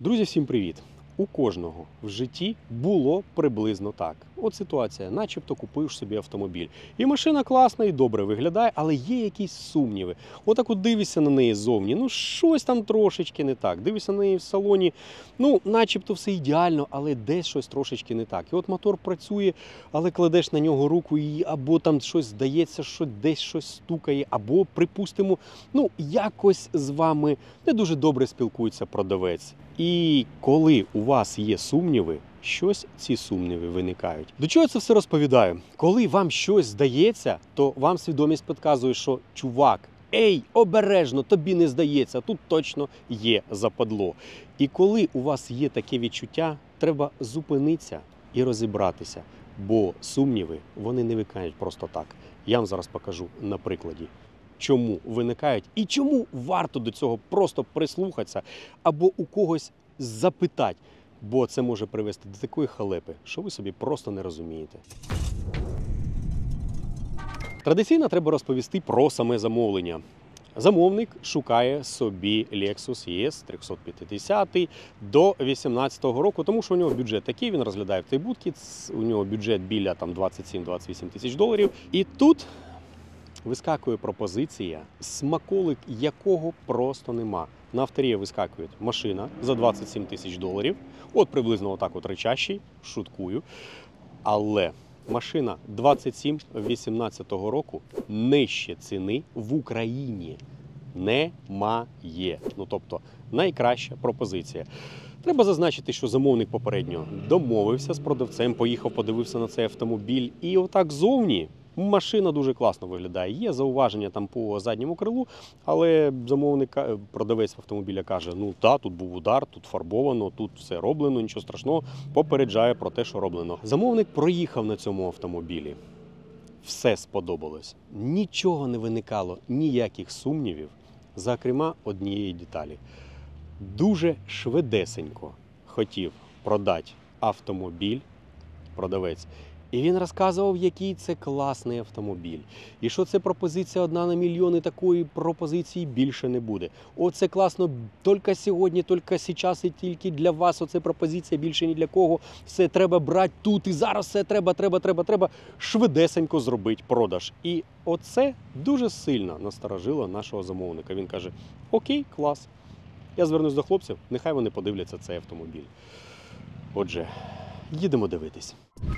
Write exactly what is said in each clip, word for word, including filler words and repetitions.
Друзі, всім привіт! У кожного в житті було приблизно так. От ситуація, начебто купив собі автомобіль. І машина класна, і добре виглядає, але є якісь сумніви. Отак от дивишся на неї ззовні, ну щось там трошечки не так. Дивишся на неї в салоні, ну начебто все ідеально, але десь щось трошечки не так. І от мотор працює, але кладеш на нього руку і або там щось здається, що десь щось стукає, або, припустимо, ну якось з вами не дуже добре спілкується продавець. І коли у вас є сумніви, щось ці сумніви виникають. До чого я це все розповідаю? Коли вам щось здається, то вам свідомість підказує, що чувак, ей, обережно, тобі не здається, тут точно є западло. І коли у вас є таке відчуття, треба зупинитися і розібратися. Бо сумніви, вони не виникають просто так. Я вам зараз покажу на прикладі. Чому виникають і чому варто до цього просто прислухатися або у когось запитати, бо це може привести до такої халепи, що ви собі просто не розумієте. Традиційно треба розповісти про саме замовлення. Замовник шукає собі Lexus і ес триста п'ятдесят до вісімнадцятого року, тому що у нього бюджет такий, він розглядає в той будці, у нього бюджет біля там двадцять сім - двадцять вісім тисяч доларів. І тут вискакує пропозиція, смаколик якого просто нема. На авторія вискакує машина за двадцять сім тисяч доларів, от приблизно отак от речащий, шуткую, але машина двадцять сім вісімнадцятого року нижче ціни в Україні немає. Ну тобто найкраща пропозиція. Треба зазначити, що замовник попередньо домовився з продавцем, поїхав, подивився на цей автомобіль і отак зовні машина дуже класно виглядає. Є зауваження там по задньому крилу, але замовник, продавець автомобіля каже, ну та, тут був удар, тут фарбовано, тут все роблено, нічого страшного, попереджає про те, що роблено. Замовник проїхав на цьому автомобілі. Все сподобалось. Нічого не виникало, ніяких сумнівів, зокрема однієї деталі. Дуже швидесенько хотів продати автомобіль продавець. І він розказував, який це класний автомобіль. І що це пропозиція одна на мільйон, і такої пропозиції більше не буде. Оце класно, тільки сьогодні, тільки зараз і тільки для вас. Оце пропозиція більше ні для кого. Все треба брати тут і зараз, все треба, треба, треба, треба швидесенько зробити продаж. І оце дуже сильно насторожило нашого замовника. Він каже, окей, клас. Я звернусь до хлопців, нехай вони подивляться цей автомобіль. Отже, їдемо дивитись.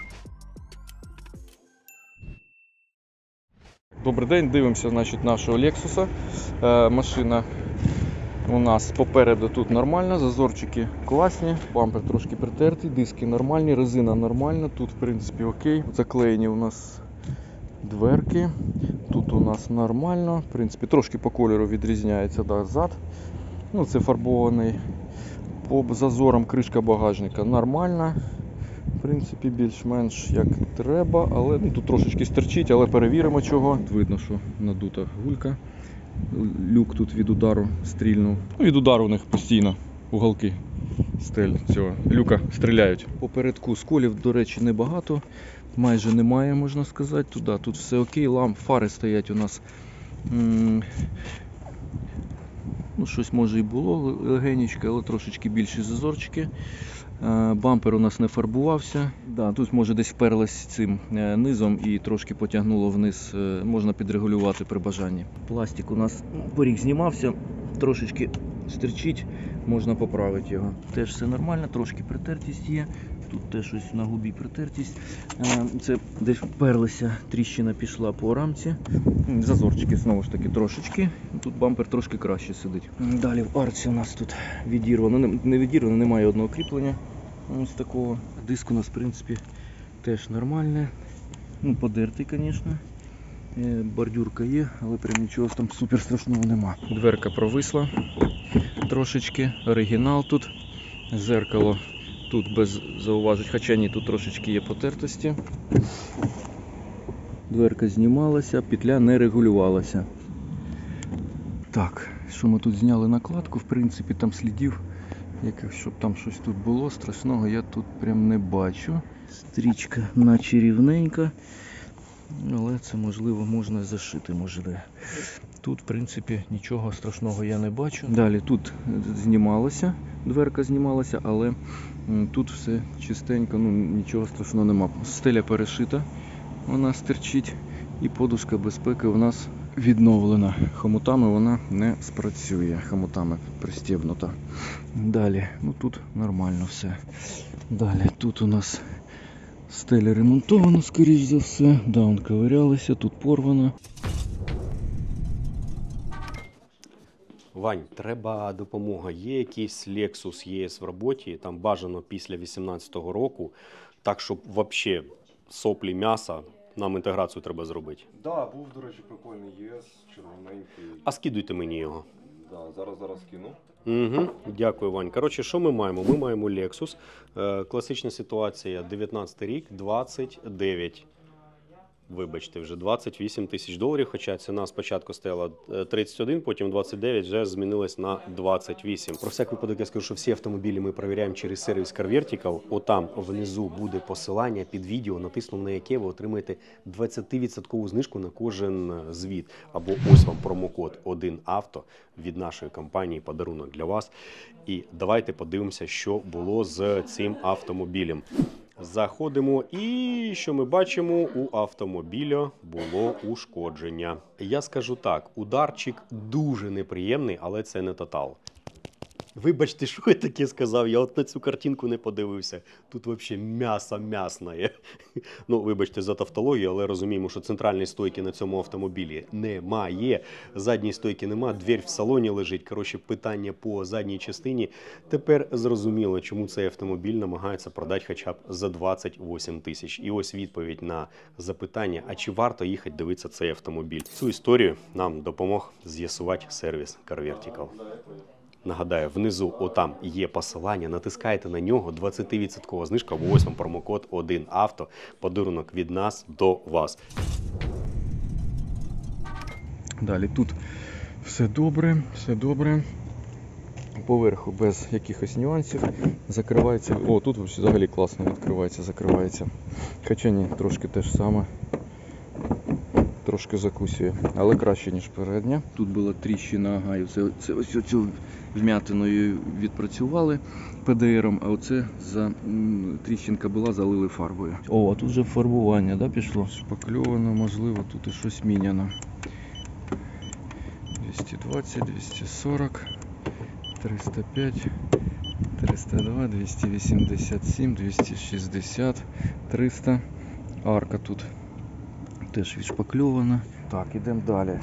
Добрий день, дивимося, значить, нашого Lexus. Е, машина у нас попереду тут нормальна, зазорчики класні, бампер трошки притертий, диски нормальні, резина нормальна, тут в принципі окей. Заклеєні у нас дверки, тут у нас нормально, в принципі трошки по кольору відрізняється, да, зад. Ну, це фарбований. По зазорам кришка багажника нормальна. В принципі, більш-менш як треба, але ну, тут трошечки стерчить, але перевіримо чого. Видно, що надута гулька. Люк тут від удару стрільнув. Ну, від удару у них постійно уголки стель цього люка стріляють. Попередку сколів, до речі, небагато. Майже немає, можна сказати. Туди, тут все окей. Ламп, фари стоять у нас. М ну, щось може і було легенечко, але трошечки більші зазорчики. Бампер у нас не фарбувався. Да, тут може десь вперлась цим низом і трошки потягнуло вниз. Можна підрегулювати при бажанні. Пластик у нас поріг знімався, трошечки стерчить, можна поправити його. Теж все нормально, трошки притертість є. Тут теж щось на губі притертість. Це десь вперлася, тріщина пішла по рамці. Зазорчики знову ж таки трошечки. Тут бампер трошки краще сидить. Далі в арці у нас тут відірвано. Не відірвано, немає одного кріплення. Ось такого. Диск у нас в принципі теж нормальний. Ну, подертий, звісно. Бордюрка є, але прям нічого там супер страшного нема. Дверка провисла трошечки. Оригінал тут. Зеркало тут без зауважень, хоча ні, тут трошечки є потертості. Дверка знімалася, петля не регулювалася. Так, що ми тут зняли накладку, в принципі там слідів, яких, щоб там щось тут було страшного, я тут прям не бачу. Стрічка наче рівненька, але це можливо можна зашити, може. Тут, в принципі, нічого страшного я не бачу. Далі тут знімалося, дверка знімалася, але м, тут все чистенько, ну нічого страшного нема. Стеля перешита, вона стирчить, і подушка безпеки у нас відновлена. Хомутами вона не спрацює, хомутами пристібнута. Далі, ну тут нормально все. Далі, тут у нас стеля ремонтована, скоріш за все. Да, он ковирялися, тут порвано. Вань, треба допомога. Є якийсь Lexus і ес в роботі, там бажано після вісімнадцятого року, так, щоб взагалі соплі, м'яса, нам інтеграцію треба зробити. Да, був, до речі, прикольний ЄС, червоненький. А скидуйте мені його. Да, зараз зараз кину. Угу, дякую, Вань. Коротше, що ми маємо? Ми маємо Lexus. Е, класична ситуація, дев'ятнадцятий рік, двадцять дев'ять. Вибачте, вже двадцять вісім тисяч доларів, хоча ціна спочатку стояла тридцять один, потім двадцять дев'ять, вже змінилась на двадцять вісім. Про всяк випадок я скажу, що всі автомобілі ми перевіряємо через сервіс Car Vertical. Отам внизу буде посилання під відео, натиснув на яке ви отримаєте двадцять відсотків знижку на кожен звіт. Або ось вам промокод один авто від нашої компанії, подарунок для вас. І давайте подивимося, що було з цим автомобілем. Заходимо, і що ми бачимо, у автомобіля було ушкодження. Я скажу так, ударчик дуже неприємний, але це не тотал. Вибачте, що я таке сказав, я от на цю картинку не подивився. Тут взагалі м'ясо м'ясне. Ну, вибачте за тавтологію, але розуміємо, що центральної стойки на цьому автомобілі немає. Задньої стойки немає, двір в салоні лежить. Коротше, питання по задній частині. Тепер зрозуміло, чому цей автомобіль намагається продати хоча б за двадцять вісім тисяч. І ось відповідь на запитання, а чи варто їхати дивитися цей автомобіль. Цю історію нам допомог з'ясувати сервіс Car Vertical. Нагадаю, внизу отам є посилання, натискайте на нього, двадцять відсотків знижка, або ось вам промокод один авто, подарунок від нас до вас. Далі тут все добре, все добре. Поверху без якихось нюансів. Закривається. О, тут взагалі класно відкривається, закривається. Хоча ні, трошки те ж саме. Трошки закусює, але краще, ніж передня. Тут була тріщина, ага, це, це ось цю вм'ятиною відпрацювали пе де ером, а оце за м, тріщинка була, залили фарбою. О, а тут вже фарбування, да, пішло? Шпакльовано, можливо, тут і щось міняно. двісті двадцять, двісті сорок, триста п'ять, триста два, двісті вісімдесят сім, двісті шістдесят, триста. Арка тут теж відшпакльована. Так, ідемо далі.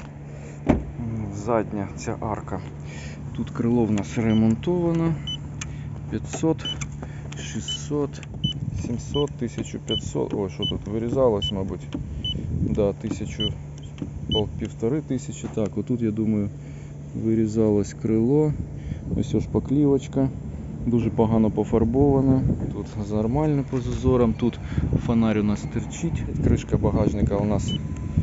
Задня ця арка. Тут крило в нас ремонтовано. п'ятсот, шістсот, сімсот, тисяча п'ятсот. Ой, що тут вирізалось, мабуть. Да, тисячу, півтори тисячі. Так, отут, я думаю, вирізалось крило. Ось ось шпаклівочка. Дуже погано пофарбована. Тут нормально по зазорам. Тут фонарь у нас терчить. Кришка багажника у нас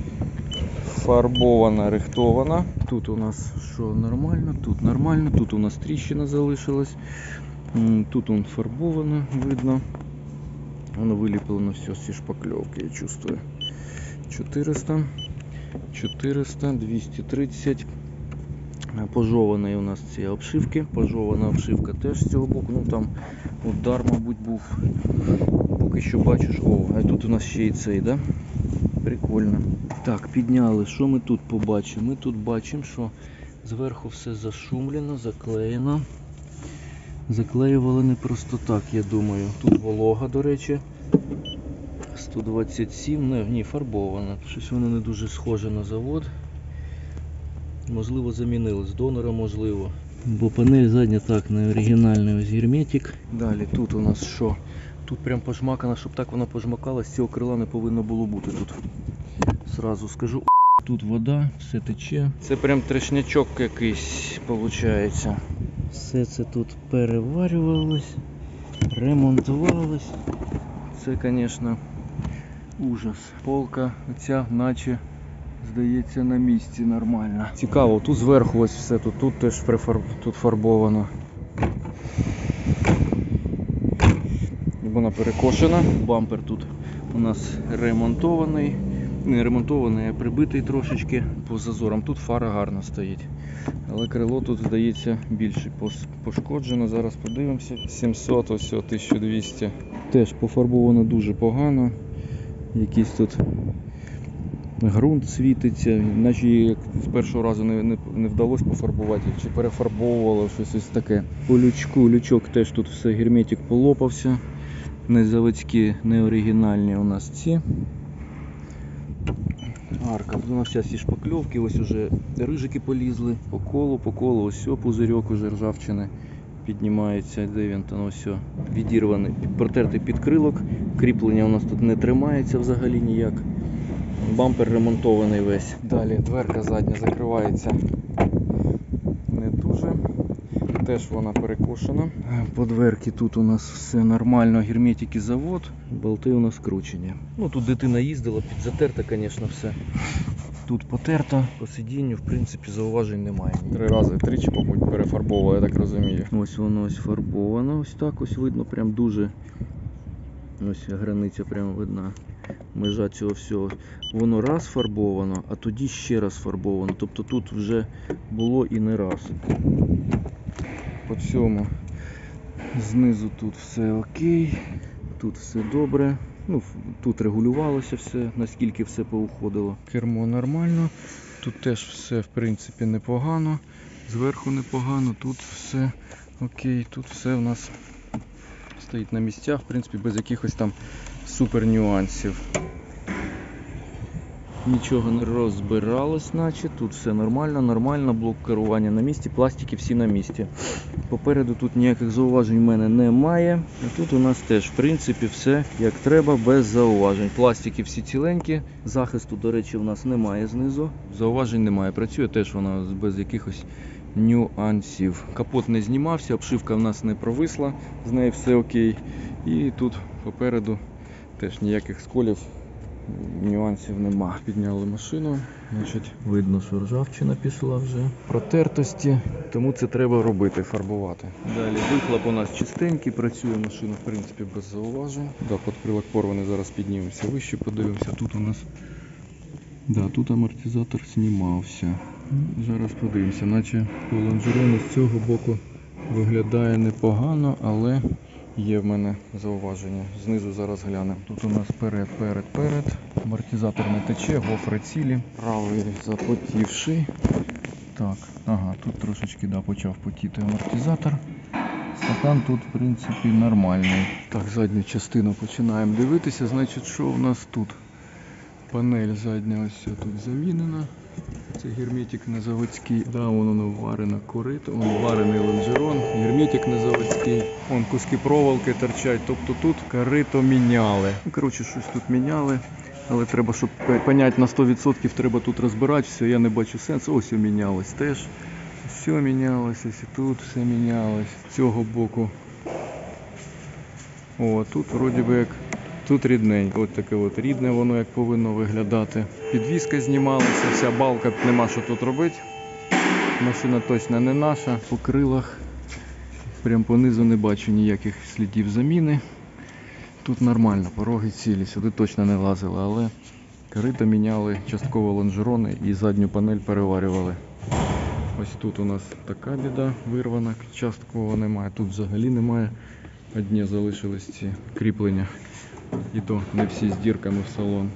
фарбована, рихтована. Тут у нас що нормально, тут нормально. Тут у нас тріщина залишилась. Тут он фарбовано, видно. Воно виліплено все з ці шпакльовки, я чувствую. чотириста, чотириста, двісті тридцять. Пожовані у нас ці обшивки, пожована обшивка теж з цього боку, ну там удар, мабуть, був. Поки що бачиш, о, а тут у нас ще й цей, да? Прикольно. Так, підняли, що ми тут побачимо? Ми тут бачимо, що зверху все зашумлено, заклеєно. Заклеювали не просто так, я думаю. Тут волога, до речі. сто двадцять сім, не, ні, фарбована. Щось воно не дуже схоже на завод. Можливо, замінили з донора, можливо. Бо панель задня так, не оригінальний, ось герметик. Далі тут у нас що? Тут прям пожмакано, щоб так вона пожмакалась, цього крила не повинно було бути тут. Сразу скажу. Тут вода, все тече. Це прям трешнячок якийсь, виходить. Все це тут переварювалось, ремонтувалось. Це, звісно, ужас. Полка ця наче, здається, на місці нормально. Цікаво, тут зверху ось все, тут, тут теж прифарб... тут фарбовано. Вона перекошена. Бампер тут у нас ремонтований. не ремонтований, а прибитий трошечки по зазорам. Тут фара гарно стоїть. Але крило тут, здається, більше пошкоджено. Зараз подивимося. сімсот, ось тисяча двісті. Теж пофарбовано дуже погано. Якийсь тут ґрунт світиться, наче як з першого разу не, не, не вдалося пофарбувати, чи перефарбовувало щось ось таке. По лючку, лючок теж тут все, герметик полопався. Не заводські, не оригінальні у нас ці. Арка, у нас зараз всі шпакльовки, ось уже рижики полізли, по колу, по колу, ось о, пузирьок уже ржавчини піднімається, де він там, ось о, відірваний, протертий підкрилок, кріплення у нас тут не тримається взагалі ніяк. Бампер ремонтований весь. Далі дверка задня закривається не дуже. Теж вона перекошена. По дверці тут у нас все нормально, герметики завод, болти у нас скручені. Ну тут дитина їздила, підзатерта, звісно, все. Тут потерта, по сидінню, в принципі, зауважень немає. Три рази, тричі, мабуть, перефарбовували, я так розумію. Ось воно ось фарбовано, ось так ось видно, прям дуже. Ось границя прямо видна. Межа цього всього. Воно раз фарбовано, а тоді ще раз фарбовано. Тобто тут вже було і не раз. По цьому знизу тут все окей, тут все добре. Ну, тут регулювалося все, наскільки все поуходило. Кермо нормально, тут теж все в принципі непогано, зверху непогано, тут все окей, тут все в нас стоїть на місцях, в принципі без якихось там супер нюансів. Нічого не розбиралось, наче тут все нормально, нормально, блок керування на місці, пластики всі на місці. Попереду тут ніяких зауважень в мене немає. А тут у нас теж, в принципі, все як треба, без зауважень. Пластики всі ціленькі, захисту, до речі, в нас немає знизу. Зауважень немає, працює теж вона без якихось нюансів. Капот не знімався, обшивка в нас не провисла, з нею все окей. І тут попереду теж ніяких сколів, нюансів нема. Підняли машину, значить видно, що ржавчина пішла вже, протертості, тому це треба робити, фарбувати. Далі вихлоп у нас чистенький, працює машина в принципі без зауважень. Да, підкрилок порваний, зараз піднімемося вище, подивимося. Тут у нас, да, тут амортизатор знімався. Зараз подивимося, наче по лонжерону з цього боку виглядає непогано, але є в мене зауваження. Знизу зараз глянемо. Тут у нас перед, перед, перед. Амортизатор не тече, гофри цілі. Правий запотівший. Так, ага, тут трошечки, да, почав потіти амортизатор. Стакан тут, в принципі, нормальний. Так, задню частину починаємо дивитися. Значить, що у нас тут? Панель задня ось тут замінена. Це герметик не заводський. Да, воно варена корито, вон варений лонжерон, герметик не заводський. Вон куски проволоки торчать, тобто тут корито міняли. Ну, коротше, щось тут міняли, але треба, щоб поняти на сто відсотків, треба тут розбирати все, я не бачу сенсу. Ось мінялось теж. Все мінялось, ось і тут все мінялось. З цього боку. О, тут вроді би як тут рідненько, ось таке от рідне воно як повинно виглядати. Підвіска знімалася, вся балка, нема що тут робити. Машина точно не наша. По крилах, прям по низу не бачу ніяких слідів заміни. Тут нормально, пороги цілі, сюди точно не лазили, але корито міняли, частково лонжерони і задню панель переварювали. Ось тут у нас така біда вирвана, частково немає, тут взагалі немає. Одні залишились ці кріплення. І то не всі з дірками в салон.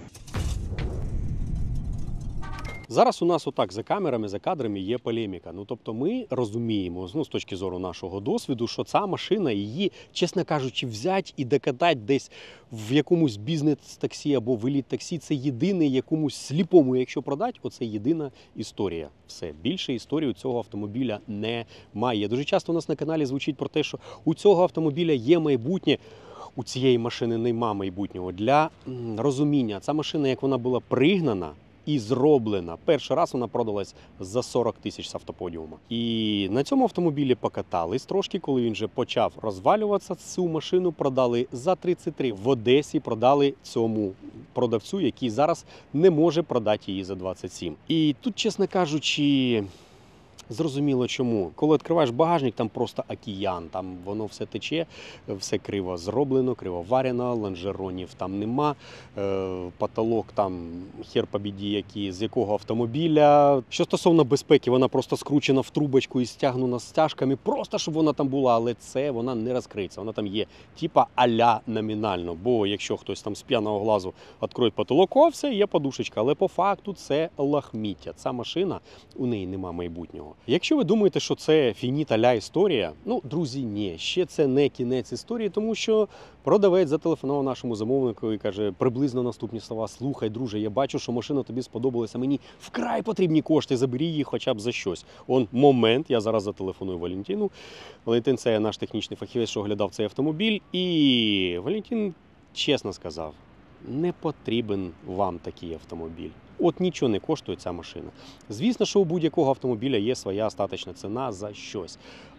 Зараз у нас отак за камерами, за кадрами є полеміка. Ну, тобто ми розуміємо, ну, з точки зору нашого досвіду, що ця машина, її, чесно кажучи, взяти і докатати десь в якомусь бізнес-таксі або в еліт-таксі, це єдиний якомусь сліпому, якщо продати, оце єдина історія. Все, більше історії у цього автомобіля немає. Дуже часто у нас на каналі звучить про те, що у цього автомобіля є майбутнє. У цієї машини нема майбутнього. Для розуміння, ця машина, як вона була пригнана і зроблена, перший раз вона продалась за сорок тисяч з автоподіума. І на цьому автомобілі покатались трошки, коли він вже почав розвалюватися, цю машину продали за тридцять три. В Одесі продали цьому продавцю, який зараз не може продати її за двадцять сім. І тут, чесно кажучи, Зрозуміло чому. Коли відкриваєш багажник, там просто океан, там воно все тече, все криво зроблено, криво варено, лонжеронів там нема, е, потолок там хер побіді, які, з якого автомобіля. Що стосовно безпеки, вона просто скручена в трубочку і стягнена стяжками, просто щоб вона там була, але це вона не розкриється. Вона там є типа а-ля номінально, бо якщо хтось там з п'яного глазу відкриє потолок, о, все, є подушечка, але по факту це лахміття. Ця машина, у неї нема майбутнього. Якщо ви думаєте, що це фініта ля історія, ну, друзі, ні, ще це не кінець історії, тому що продавець зателефонував нашому замовнику і каже приблизно наступні слова: слухай, друже, я бачу, що машина тобі сподобалася, мені вкрай потрібні кошти, забери її хоча б за щось. Он момент, я зараз зателефоную Валентину. Валентин – це наш технічний фахівець, що оглядав цей автомобіль, і Валентин чесно сказав: не потрібен вам такий автомобіль. От нічого не коштує ця машина. Звісно, що у будь-якого автомобіля є своя остаточна ціна за щось.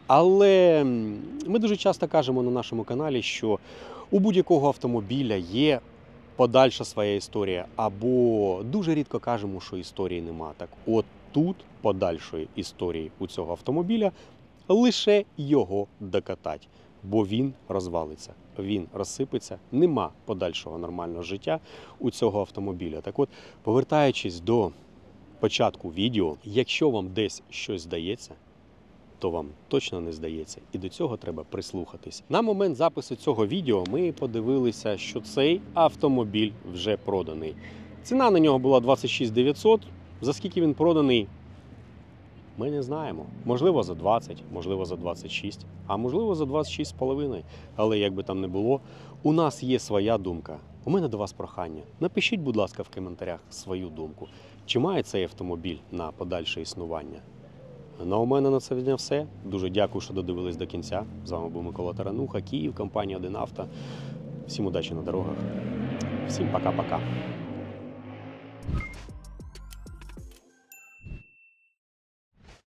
Але ми дуже часто кажемо на нашому каналі, що у будь-якого автомобіля є подальша своя історія. Або дуже рідко кажемо, що історії нема. Так от тут подальшої історії у цього автомобіля лише його докатать. Бо він розвалиться, він розсипеться, нема подальшого нормального життя у цього автомобіля. Так от, повертаючись до початку відео, якщо вам десь щось здається, то вам точно не здається. І до цього треба прислухатись. На момент запису цього відео ми подивилися, що цей автомобіль вже проданий. Ціна на нього була двадцять шість дев'ятсот. За скільки він проданий, ми не знаємо. Можливо, за двадцять, можливо, за двадцять шість, а можливо, за двадцять шість з половиною. Але як би там не було, у нас є своя думка. У мене до вас прохання. Напишіть, будь ласка, в коментарях свою думку. Чи має цей автомобіль на подальше існування? Ну, а у мене на це дня все. Дуже дякую, що додивились до кінця. З вами був Микола Тарануха, Київ, компанія один авто. Всім удачі на дорогах. Всім пока-пока.